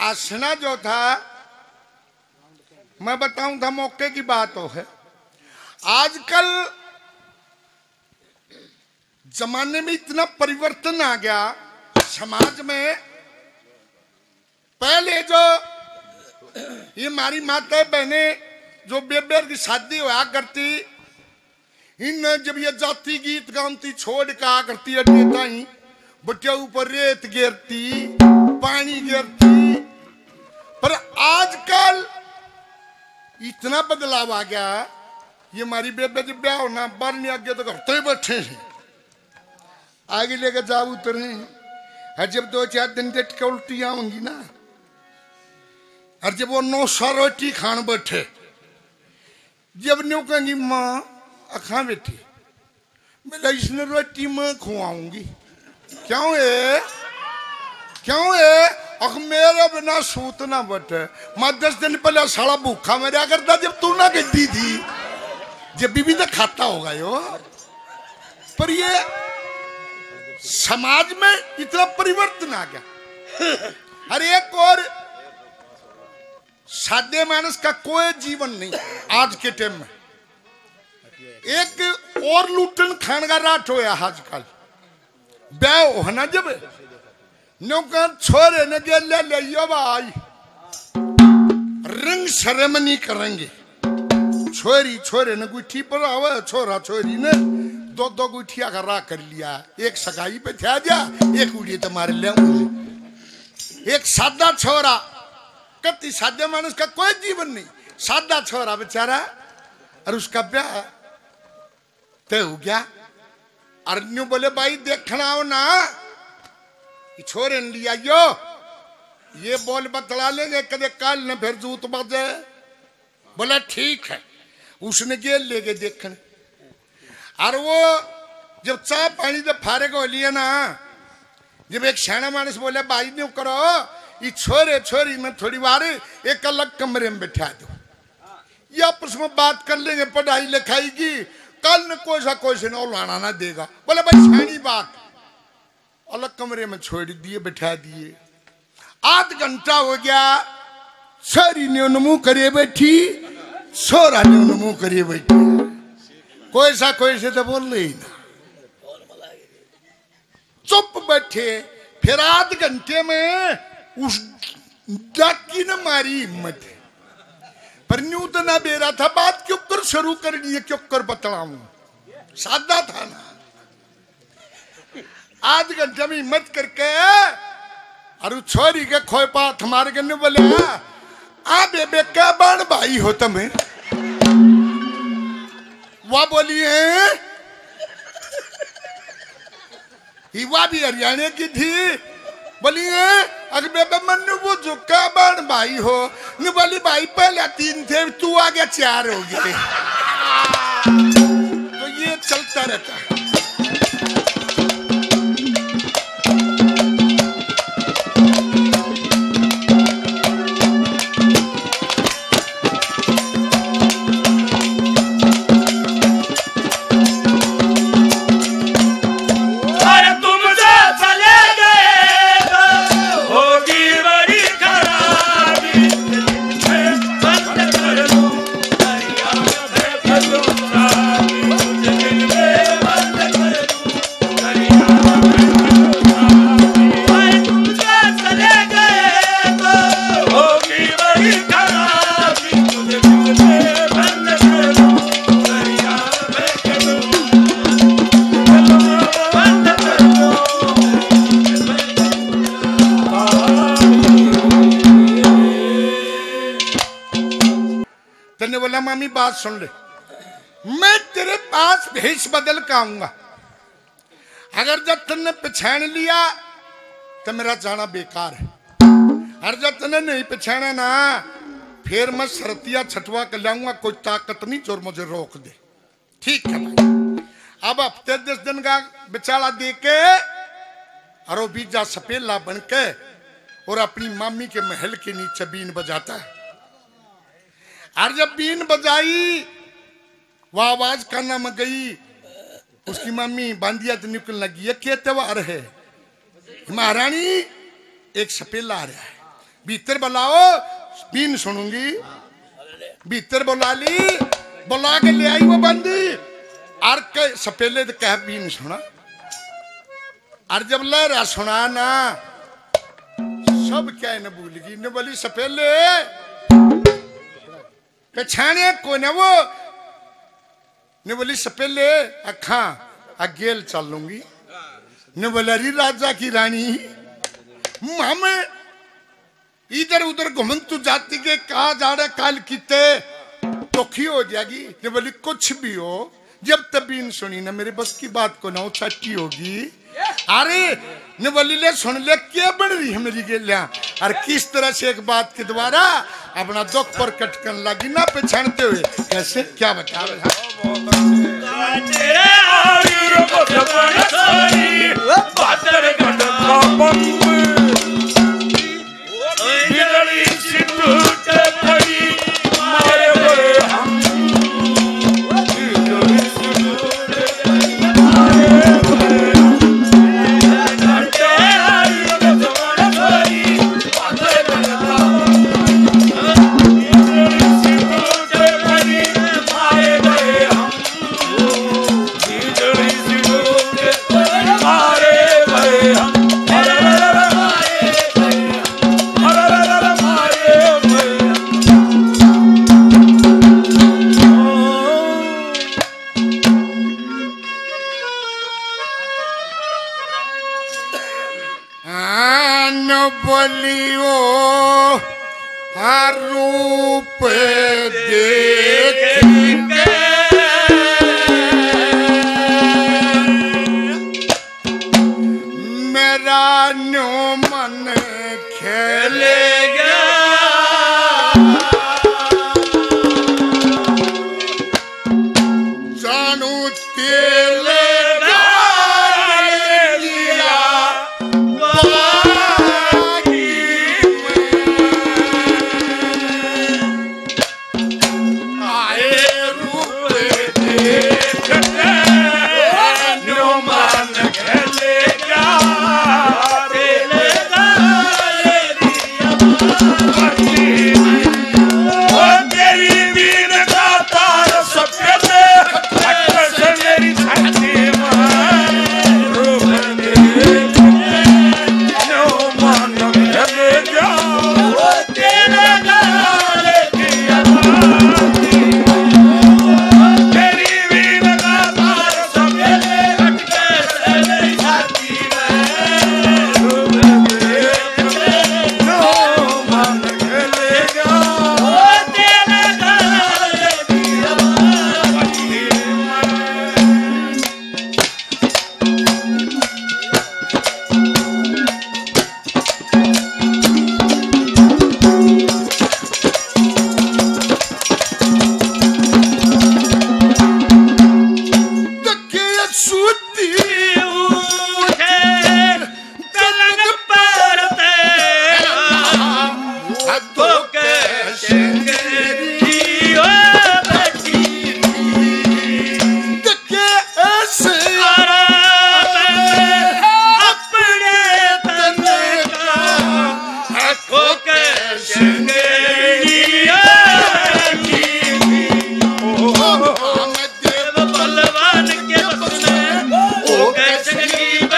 आसना जो था मैं बताऊं था मौके की बात हो है। आजकल जमाने में इतना परिवर्तन आ गया समाज में। पहले जो ये हमारी माता बहने जो बेबेर की शादी हुआ करती, इन जब ये जाति गीत गाती छोड़ का करती अड्डे बच्चे ऊपर रेत गिरती पानी गिरती। पर आजकल इतना बदलाव आ गया। ये हमारी बेबे जब ब्याह होना बार नहीं आगे तो घर बैठे हैं, आगे लेके जाओ उतरे। और जब 2-4 दिन डेट के उल्टियां होंगी ना, और जब वो 900 रोटी खान बैठे, जब न्यू कहेंगी माँ अखा बैठी, मेरा इसने रोटी मैं खुआऊंगी। क्यों है क्यों है? अख मेरे बिना सूत ना बैठे। मैं 10 दिन पहले साला भूखा मरा करता जब तू ना गड्डी थी, जब भी तो खाता होगा यो। पर ये समाज में इतना परिवर्तन आ गया। अरे एक और सादे मानस का कोई जीवन नहीं आज के टाइम में। एक और लूटन खान का राट होया आजकल। ब्याह होना जब नौकर छोरे ने ले लियो भाई, रंग शर्म नहीं करेंगे। छोरी छोरे ने गुठी पर आवे, छोरा छोरी ने 2-2 गुठिया का रा कर लिया। एक सगाई पे थे जा, एक उड़ी तुम्हारे ले। एक सादा छोरा, कति सादे मानुस का कोई जीवन नहीं, सादा छोरा बेचारा, और उसका ब्याह तय हो गया। अर्न्यू बोले भाई देखना हो ना, छोरे ने लिया यो, ये बोल बतला लेंगे कदे काल न फिर जूत बजे। बोला ठीक है। उसने गेल ले गए देखने। और वो जब चाय पानी जब फारेग हो लिया ना, जब एक शाना मानस बोले भाई न्यू करो, ये छोरे छोरी में थोड़ी बार एक अलग कमरे में बैठा दो, ये आपस में बात कर लेंगे पढ़ाई लिखाई की। कल न कोई से नौलाना ना देगा। बोले भाई छानी बात, अलग कमरे में छोड़ दिए, बैठा दिए। आध घंटा हो गया, छोरी ने मुंह करिए बैठी, छोरा ने मुंह करिए बैठी। कोई से तो बोल रही ना, चुप बैठे। फिर आध घंटे में उस डाकी ने मारी हिम्मत है। पर न्यू तो ना बेरा था, बात क्यों कर शुरू करनी है, क्यों कर बतलाऊं, सादा था ना। आध घंटे में हिम्मत करके और छोरी के खोए पाथ मार के ने बोले आ बेबे क्या बाण भाई हो तुम्हें? वह बोली है, वह भी हरियाणा की थी। बोली है अगर बेबे मन्नू वो जो क्या बाण भाई हो? न बोली भाई पहले 3 थे, तू आगे 4 हो गए। तो ये चलता रहता है। मामी बात सुन ले, मैं तेरे पास भेष बदल के आऊंगा। अगर जब तुमने पहचान लिया तो मेरा जाना बेकार है, और जब तुमने नहीं पहचाना ना, फिर मैं सरतिया छटवा कर लाऊंगा। कोई ताकत नहीं जो मुझे रोक दे। ठीक है भाई। अब हफ्ते 10 दिन का बेचारा दे के और वो बीजा सपेला बन के और अपनी मामी के महल के नीचे बीन बजाता है। और जब बीन बजाई, वह आवाज काना में गई, उसकी मम्मी बांधिया तो निकलने लगी। ये क्या त्योहार है? महारानी एक सपेला आ रहा है, भीतर बुलाओ बीन सुनूंगी। भीतर बुला ली, बुला के ले आई वो बंदी और सपेले तो कह बीन सुना। और जब लहरा सुना ना सब क्या न भूल गई। न बोली सपेले छाने को न वो, ने बोली सपेले अखा अगेल चल लूंगी। ने बोला री राजा की रानी हमें इधर उधर घूमन तू जाती के कहा जा रहे काल किते दुखी हो जाएगी। ने बोली कुछ भी हो जब तबीन सुनी ना मेरे बस की बात को ना छठी होगी। अरे ने बोली ले सुन ले क्या बन रही है मेरी गेलियां और किस तरह से एक बात के द्वारा अपना दुख प्रकट करने लगी ना पहचानते हुए कैसे क्या बता बोलियो हर रूप देख मेरा न्यो मन खेलेगा। जानू तेले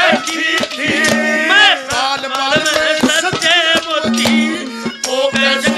मैं साल बाल में सच्चे मोती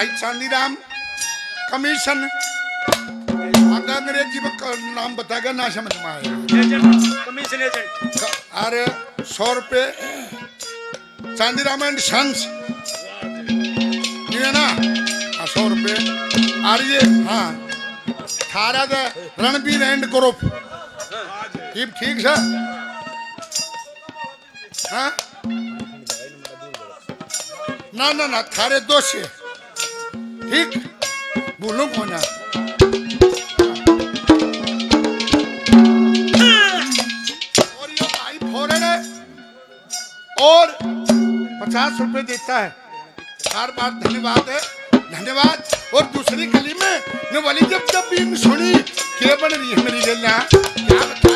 भाई चांदीराम कमीशन, अगर अंग्रेजी में नाम बताएगा ना समझ में आएगा। Commission agent. अरे 100 रुपये चांदीराम एंड सन्स है ना, 100 रुपये। और ये हाँ थारा द रणबीर एंड ग्रुप ठीक है। हाँ ना ना ना थारे दोस्त ठीक बोलूं कौन है। और ये भाई फौरन है और 50 रुपए देता है। बार बार धन्यवाद है, धन्यवाद। और दूसरी गली में ने वाली जब भी सुनी क्या बन रही है मेरी गलियां क्या बताया।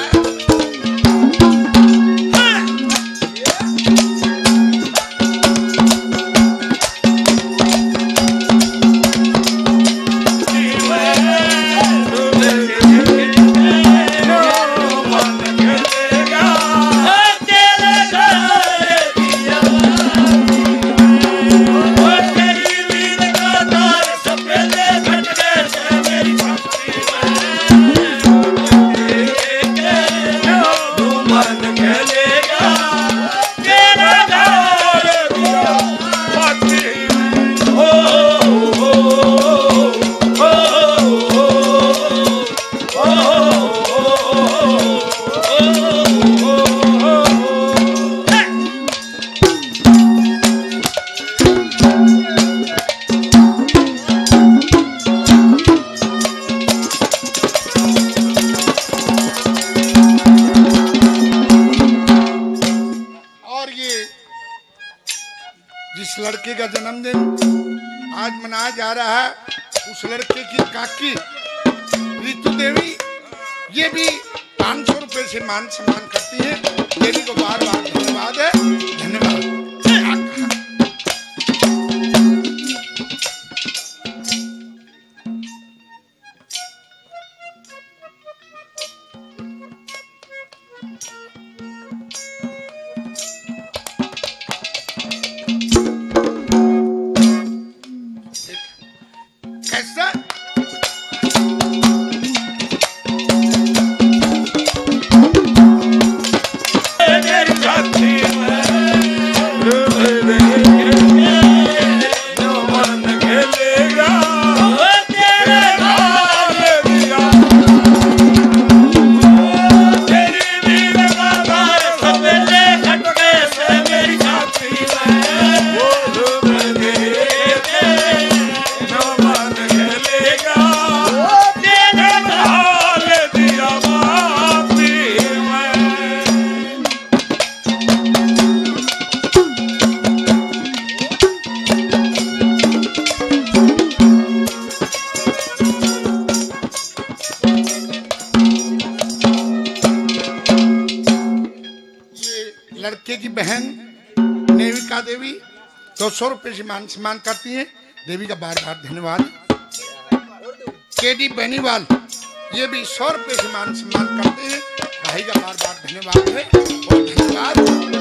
लड़के का जन्मदिन आज मनाया जा रहा है, उस लड़के की काकी ऋतु देवी ये भी 500 रुपए से मान सम्मान करती है। देवी को बार बार धन्यवाद है, धन्यवाद। लड़के की बहन नेविका देवी 200 रुपए से मान सम्मान करती है। देवी का बार बार धन्यवाद। केडी बेनीवाल ये भी 100 रुपए से मान सम्मान करते हैं। भाई का बार बार धन्यवाद है और धन्यवाद।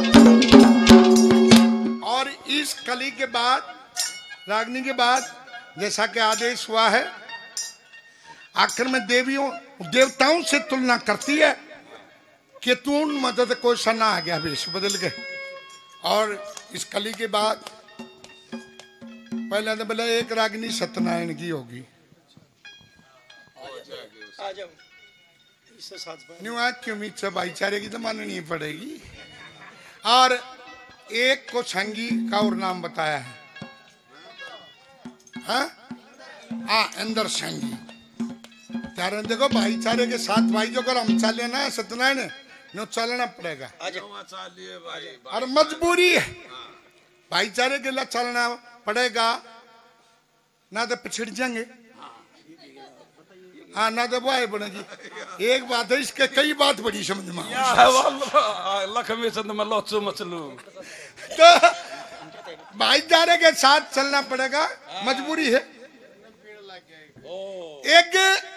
और इस कली के बाद रागनी के बाद जैसा कि आदेश हुआ है, आखिर में देवियों देवताओं से तुलना करती है कि तू मदद कोई सना आ गया, वेश बदल गए। और इस कली के बाद पहले तो बोला एक रागनी सत्यनारायण की होगी। न्यू आज क्यों मीत भाईचारे की तो माननी पड़ेगी। और एक को संगी का और नाम बताया है, हाँ अंदर संगी। त्यारे देखो भाईचारे के साथ भाई जो कर हम चले ना सत्यनारायण नो चलना पड़ेगा और मजबूरी है, भाईचारे के लिए चलना पड़ेगा, ना तो पिछड़ जाएंगे। हाँ ना तो वाय बनेगी। एक बात है, इसके कई बात बड़ी समझ में लक्ष्मी चंद में लोचो मचलू। तो भाईचारे के साथ चलना पड़ेगा, मजबूरी है। एक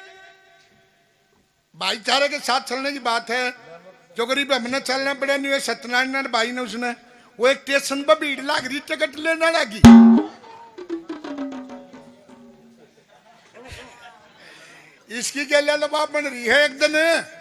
भाईचारे के साथ चलने की बात है, जो गरीब हमने चलना पड़े नहीं। सत्यनारायण भाई ने उसने वो एक स्टेशन पर भीड़ लाग रही, टिकट लेने लगी। इसकी क्या लबा बन रही है एक दिन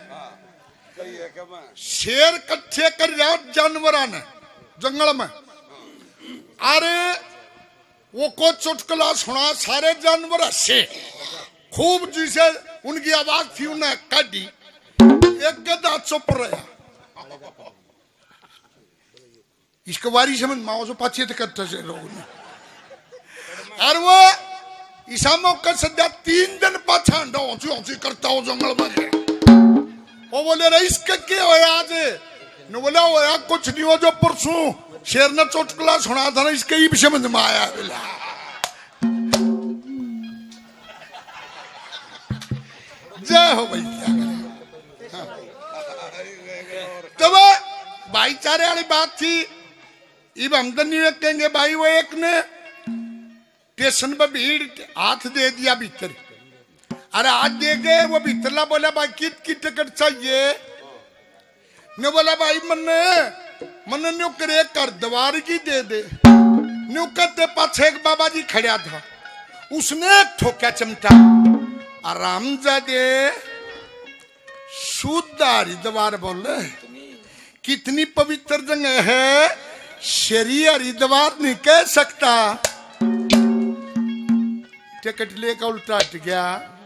शेर कट्ठे कर रहा जानवर ने जंगल में। अरे वो को चुटकुला सुना, सारे जानवर हंसे खूब, जिसे उनकी आवाज थी उन्हें काटी। एक गधा चुप रहा, इसके बारी समझ माओ जो पाछे करते से लोग ने। और वो ईसा मौका सद्या 3 दिन पाछा औची औची करता हो जंगल में। वो बोले रईस के क्या होया आज? न बोला होया कुछ नहीं हो, जो परसों शेर ने चुटकुला सुना था ना, इसके ही समझ में आया। जय हो भाई, क्या करें। तो वो भाईचारे वाली बात थी। इब हम तो नहीं रखेंगे भाई। वो एक ने स्टेशन पर भीड़ हाथ दे दिया भीतर। अरे हाथ दे गए, वो भीतरला बोला भाई की टिकट चाहिए? ने बोला भाई मन न्यू करे कर दवार की दे दे। न्यू करते पाछे एक बाबा जी खड़ा था, उसने ठोका चिमटा। आरामजादे शुद्ध हरिद्वार बोले, कितनी पवित्र जगह है, शरी हरिद्वार नहीं कह सकता। टिकट लेकर उल्टा हट गया।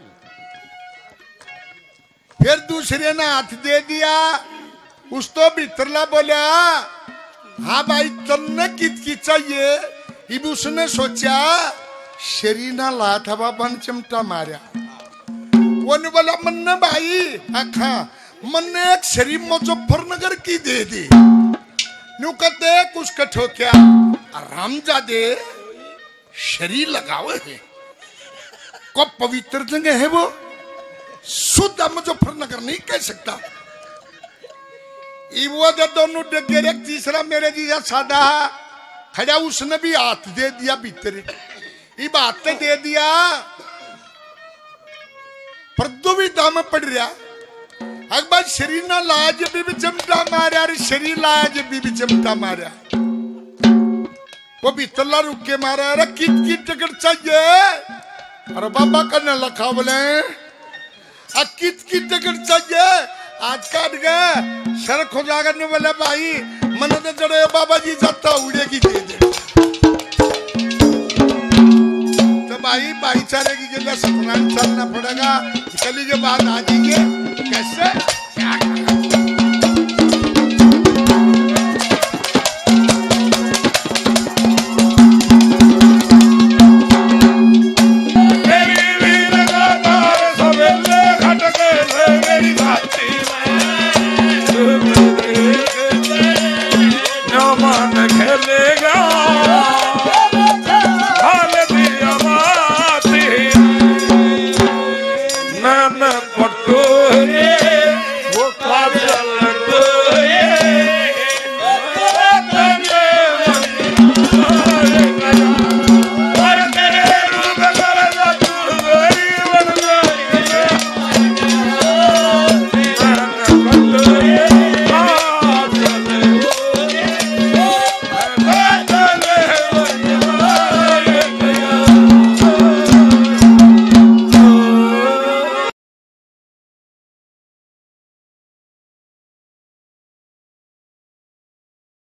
फिर दूसरे ने हाथ दे दिया, उस तो भीतरला बोला हाँ भाई तुमने कितकी चाहिए? इब उसने सोचा शरी ना ला था बाबा ने चिमटा मारा। वो ने बोला मन्ने भाई आखा मन्ने एक शरी मुजफ्फरनगर की दे दी। न्यू कहते कुछ कठो क्या? आरामजादे शरी लगावे है को पवित्र जगह है, वो शुद्ध मुजफ्फरनगर नहीं कह सकता। वो दोनों डगे, एक तीसरा मेरे जी सादा खड़ा, उसने भी हाथ दे दिया भीतर। इब हाथ दे दिया, पर्दो भी दाम पड़ रहा। अकबर शरीर ना लाज भी चमटा मारा, शरीर लाज भी चमटा मारा। वो भीतरला रुक के मारा, अरे की टिकट चाहिए? अरे बाबा करने लखा बोले कित की टिकट चाहिए? आज काट गए सर खोजा करने वाले भाई मन तो चढ़े बाबा जी